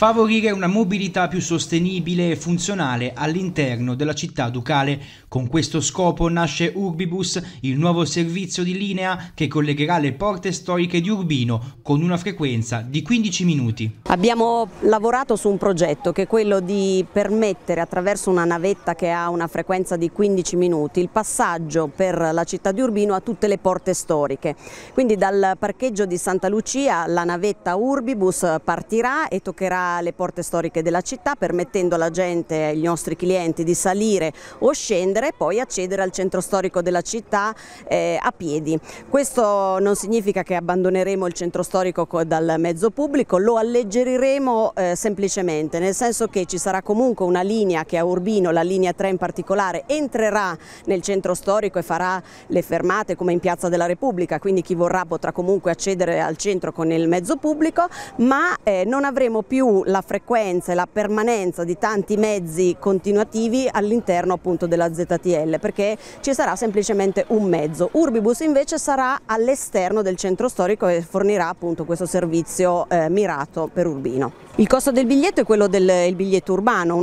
Favorire una mobilità più sostenibile e funzionale all'interno della città ducale. Con questo scopo nasce Urbibus, il nuovo servizio di linea che collegherà le porte storiche di Urbino con una frequenza di 15 minuti. Abbiamo lavorato su un progetto che è quello di permettere, attraverso una navetta che ha una frequenza di 15 minuti, il passaggio per la città di Urbino a tutte le porte storiche. Quindi dal parcheggio di Santa Lucia la navetta Urbibus partirà e toccherà le porte storiche della città, permettendo alla gente, ai nostri clienti, di salire o scendere e poi accedere al centro storico della città a piedi. Questo non significa che abbandoneremo il centro storico dal mezzo pubblico, lo alleggeriremo semplicemente, nel senso che ci sarà comunque una linea che a Urbino, la linea 3 in particolare, entrerà nel centro storico e farà le fermate come in Piazza della Repubblica, quindi chi vorrà potrà comunque accedere al centro con il mezzo pubblico, ma non avremo più la frequenza e la permanenza di tanti mezzi continuativi all'interno appunto della ZTL, perché ci sarà semplicemente un mezzo. Urbibus invece sarà all'esterno del centro storico e fornirà appunto questo servizio mirato per Urbino. Il costo del biglietto è quello del biglietto urbano,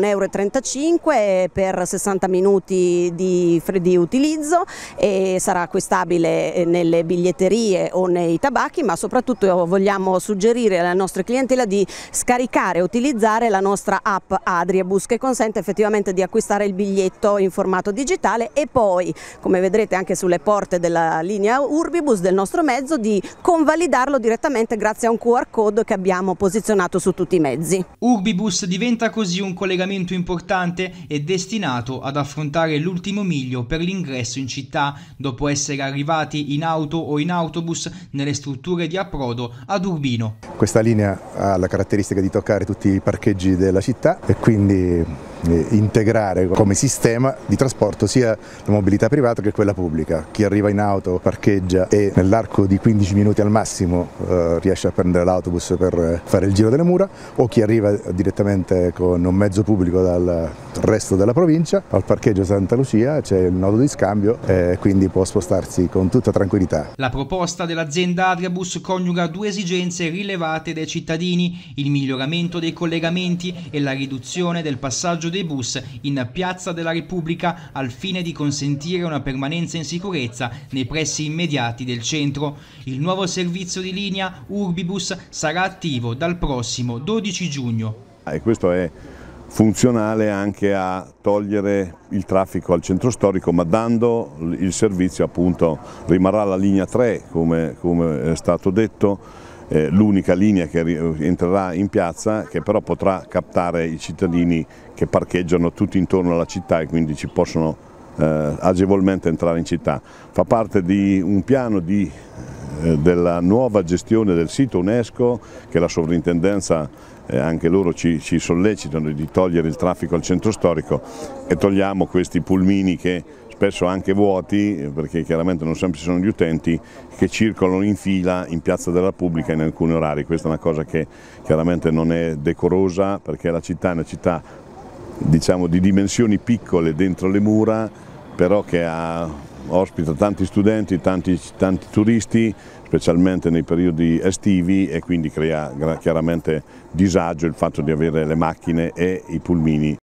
1,35 € per 60 minuti di utilizzo, e sarà acquistabile nelle biglietterie o nei tabacchi, ma soprattutto vogliamo suggerire alla nostra clientela di scaricare e utilizzare la nostra app Adriabus, che consente effettivamente di acquistare il biglietto in formato digitale e poi, come vedrete anche sulle porte della linea Urbibus del nostro mezzo, di convalidarlo direttamente grazie a un QR code che abbiamo posizionato su tutti i mezzi. Urbibus diventa così un collegamento importante e destinato ad affrontare l'ultimo miglio per l'ingresso in città, dopo essere arrivati in auto o in autobus nelle strutture di approdo ad Urbino. Questa linea ha la caratteristica di toccare tutti i parcheggi della città e quindi integrare come sistema di trasporto sia la mobilità privata che quella pubblica. Chi arriva in auto parcheggia e nell'arco di 15 minuti al massimo riesce a prendere l'autobus per fare il giro delle mura, o chi arriva direttamente con un mezzo pubblico dal resto della provincia al parcheggio Santa Lucia c'è il nodo di scambio e quindi può spostarsi con tutta tranquillità. La proposta dell'azienda Adriabus coniuga due esigenze rilevate dai cittadini: il miglioramento dei collegamenti e la riduzione del passaggio dei bus in Piazza della Repubblica, al fine di consentire una permanenza in sicurezza nei pressi immediati del centro. Il nuovo servizio di linea Urbibus sarà attivo dal prossimo 12 giugno. E questo è funzionale anche a togliere il traffico al centro storico, ma dando il servizio, appunto, rimarrà la linea 3 come è stato detto, l'unica linea che entrerà in piazza, che però potrà captare i cittadini che parcheggiano tutti intorno alla città e quindi ci possono agevolmente entrare in città. Fa parte di un piano della nuova gestione del sito UNESCO, che la sovrintendenza, anche loro ci sollecitano di togliere il traffico al centro storico, e togliamo questi pulmini che spesso anche vuoti, perché chiaramente non sempre ci sono gli utenti, che circolano in fila in Piazza della Repubblica in alcuni orari. Questa è una cosa che chiaramente non è decorosa, perché la città è una città, diciamo, di dimensioni piccole dentro le mura, però che ospita tanti studenti, tanti turisti, specialmente nei periodi estivi, e quindi crea chiaramente disagio il fatto di avere le macchine e i pulmini